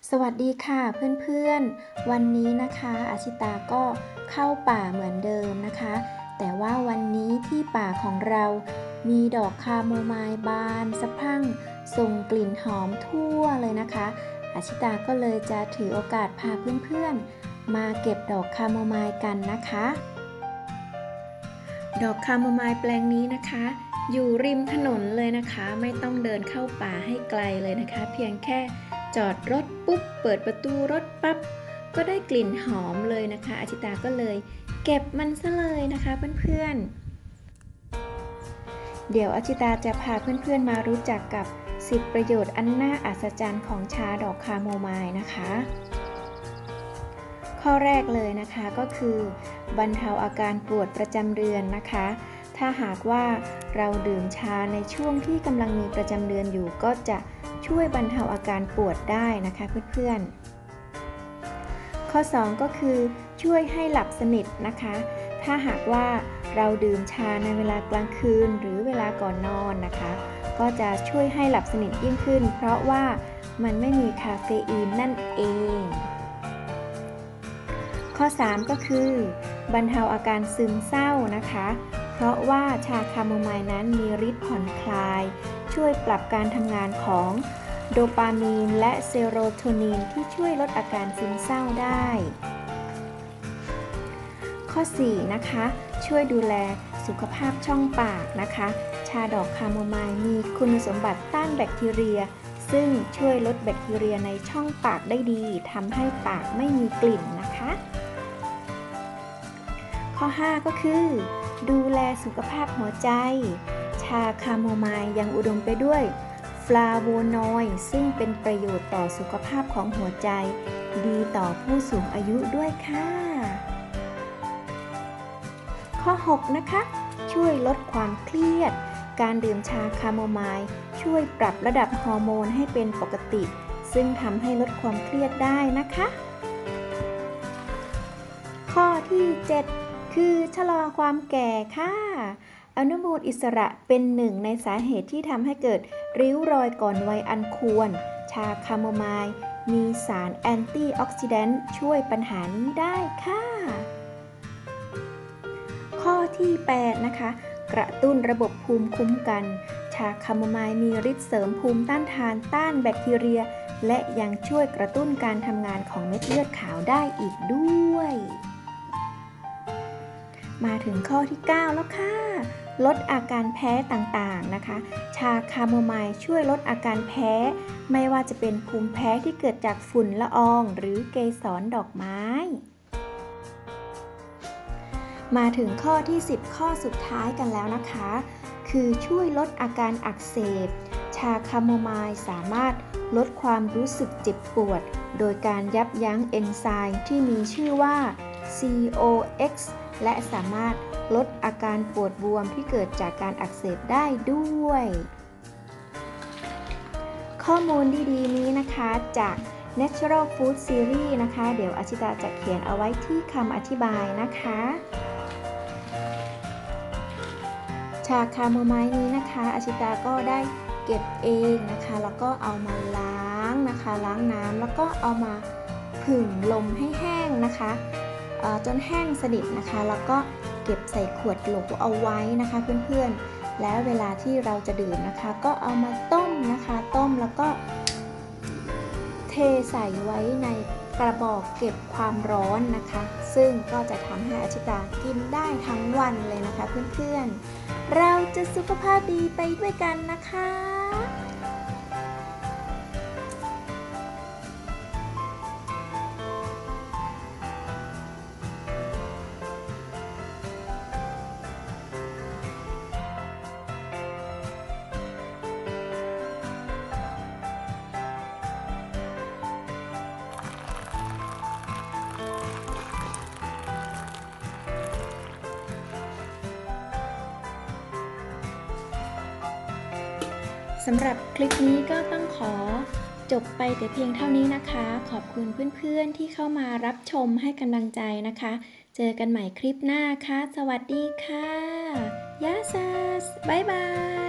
สวัสดีค่ะเพื่อนๆวันนี้นะคะอาชิตาก็เข้าป่าเหมือนเดิมนะคะแต่ว่าวันนี้ที่ป่าของเรามีดอกคาโมไมล์บานสะพรั่งส่งกลิ่นหอมทั่วเลยนะคะอาชิตาก็เลยจะถือโอกาสพาเพื่อนๆมาเก็บดอกคาโมไมล์กันนะคะดอกคาโมไมล์แปลงนี้นะคะอยู่ริมถนนเลยนะคะไม่ต้องเดินเข้าป่าให้ไกลเลยนะคะเพียงแค่จอดรถปุ๊บเปิดประตูรถปั๊บก็ได้กลิ่นหอมเลยนะคะอาชิตาก็เลยเก็บมันซะเลยนะคะเพื่อนๆเดี๋ยวอาชิตาจะพาเพื่อนๆมารู้จักกับ10ประโยชน์อันน่าอัศจรรย์ของชาดอกคาโมไมล์นะคะข้อแรกเลยนะคะก็คือบรรเทาอาการปวดประจำเดือนนะคะถ้าหากว่าเราดื่มชาในช่วงที่กำลังมีประจำเดือนอยู่ก็จะช่วยบรรเทาอาการปวดได้นะคะเพื่อนๆข้อ2ก็คือช่วยให้หลับสนิทนะคะถ้าหากว่าเราดื่มชาในเวลากลางคืนหรือเวลาก่อนนอนนะคะก็จะช่วยให้หลับสนิทยิ่งขึ้นเพราะว่ามันไม่มีคาเฟอีนนั่นเองข้อ3ก็คือบรรเทาอาการซึมเศร้านะคะเพราะว่าชาคาโมไมล์นั้นมีฤทธิ์ผ่อนคลายช่วยปรับการทำงานของโดปามีนและเซโรโทนินที่ช่วยลดอาการซึมเศร้าได้ข้อ4นะคะช่วยดูแลสุขภาพช่องปากนะคะชาดอกคาโมไมล์มีคุณสมบัติต้านแบคทีเรียซึ่งช่วยลดแบคทีเรียในช่องปากได้ดีทำให้ปากไม่มีกลิ่นนะคะข้อ5ก็คือดูแลสุขภาพหัวใจชาคาโมไมล์ยังอุดมไปด้วยฟลาโวนอยด์ซึ่งเป็นประโยชน์ต่อสุขภาพของหัวใจดีต่อผู้สูงอายุด้วยค่ะข้อ6นะคะช่วยลดความเครียดการดื่มชาคาโมไมล์ช่วยปรับระดับฮอร์โมนให้เป็นปกติซึ่งทำให้ลดความเครียดได้นะคะข้อที่7คือชะลอความแก่ค่ะอนุมูลอิสระเป็นหนึ่งในสาเหตุที่ทำให้เกิดริ้วรอยก่อนวัยอันควรชาคาโมไมล์มีสารแอนตี้ออกซิแดนต์ช่วยปัญหานี้ได้ค่ะข้อที่8นะคะกระตุ้นระบบภูมิคุ้มกันชาคาโมไมล์มีฤทธิ์เสริมภูมิต้านทานต้านแบคทีเรียและยังช่วยกระตุ้นการทำงานของเม็ดเลือดขาวได้อีกด้วยมาถึงข้อที่9แล้วค่ะลดอาการแพ้ต่างๆนะคะชาคาโมไมล์ช่วยลดอาการแพ้ไม่ว่าจะเป็นภูมิแพ้ที่เกิดจากฝุ่นละอองหรือเกสรดอกไม้มาถึงข้อที่10ข้อสุดท้ายกันแล้วนะคะคือช่วยลดอาการอักเสบชาคาโมไมล์สามารถลดความรู้สึกเจ็บปวดโดยการยับยั้งเอนไซม์ที่มีชื่อว่า COX และสามารถลดอาการปวดบวมที่เกิดจากการอักเสบได้ด้วยข้อมูลดีๆนี้นะคะจาก Natural Food Series นะคะเดี๋ยวอาชิตาจะเขียนเอาไว้ที่คำอธิบายนะคะชาคาโมไมล์นี้นะคะอาชิตาก็ได้เก็บเองนะคะแล้วก็เอามาล้างนะคะล้างน้ำแล้วก็เอามาผึ่งลมให้แห้งนะคะจนแห้งสนิทนะคะแล้วก็เก็บใส่ขวดโหลเอาไว้นะคะเพื่อนๆแล้วเวลาที่เราจะดื่มนะคะก็เอามาต้มนะคะต้มแล้วก็เทใส่ไว้ในกระบอกเก็บความร้อนนะคะซึ่งก็จะทำให้อาชิตากินได้ทั้งวันเลยนะคะเพื่อนๆเราจะสุขภาพดีไปด้วยกันนะคะสำหรับคลิปนี้ก็ต้องขอจบไปแต่เพียงเท่านี้นะคะขอบคุณเพื่อนๆที่เข้ามารับชมให้กำลังใจนะคะเจอกันใหม่คลิปหน้าค่ะสวัสดีค่ะยาซัสบ๊ายบาย